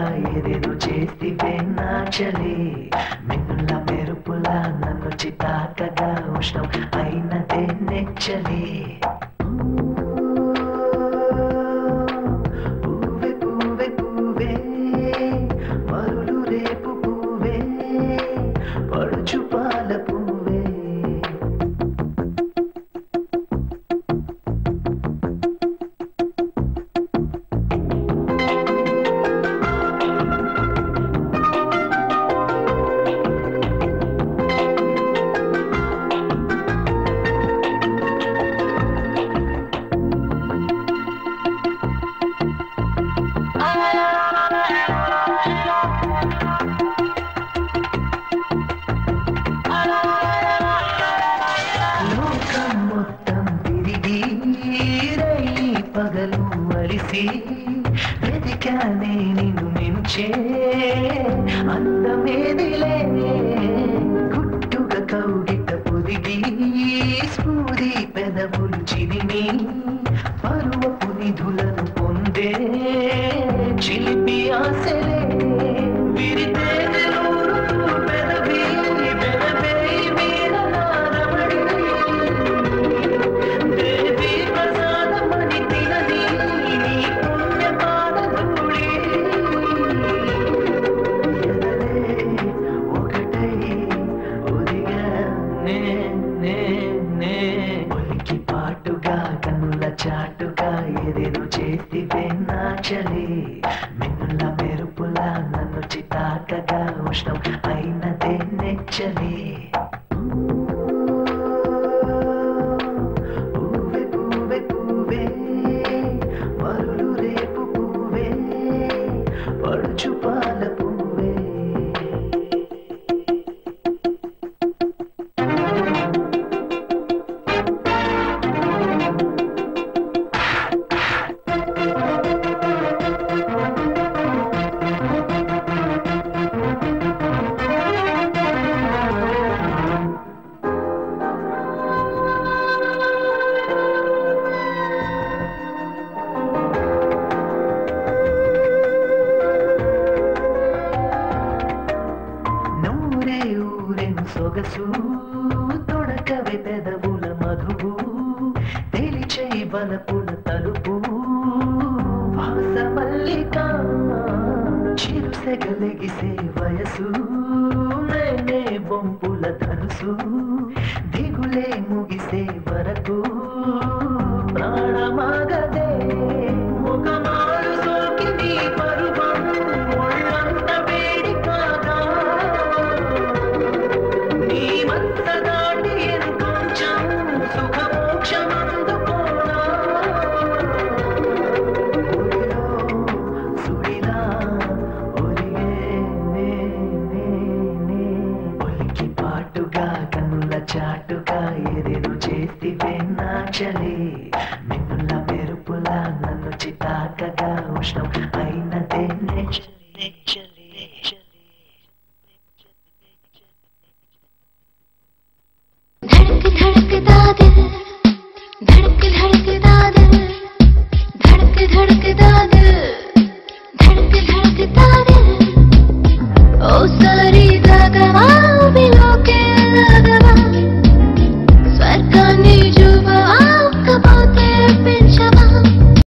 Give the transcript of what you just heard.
ఏదేదో చేస్తివే నా చలి మిన్నుల మెరుపులా నన్ను చితాకగా ఉష్ణం అయినదే నెచ్చలి పూవే పూవే పూవే మరులు రేపు పూవే పడుచు పాల పూవే పగలు అలిసి వెతికానే నిన్ను మించే అందమేదిలే గుట్టుగా కౌగిట పొదిగి స్ఫూరి పెదవులు చిదిమి పరువపు నిధులను పొందే చిలిపి ఆశలే విరితే చాటుగా ఏదేదో చేస్తివే నా చలి మిన్నుల మెరుపులా నన్ను చితాకగా ఉష్ణం అయినదే నెచ్చలి పూవే పూవే పూవే మరులు రేపు పూవే పడుచు పాల పూవే సొగసు తొడకవే పెదవుల మధువు తెలిచై బలపుల తలుపు వాసమల్లిక చిరుసెగలెగిసే వయసు నేనే బొంపుల ధనుసు దిగులే ముగిసే వరకు ప్రాణమాగదే ఒక మారు సోకి నీ పరువం ఒళ్ళంత వేడి కాగా నీ మత్త దాటి ఎంకొంచెం సుఖమోక్షమందుకోనా ఒడిలో సుడిలా ఒరిగే నే ఒలికి పాటుగా కన్నుల చాటుగా ఏదేదో చేస్తివే నా చలి మిన్నుల మెరుపులా నన్ను చితాకగా ఉష్ణం అయినదే నెచ్చలి धड़कता दिल धड़कता दिल धड़कता दिल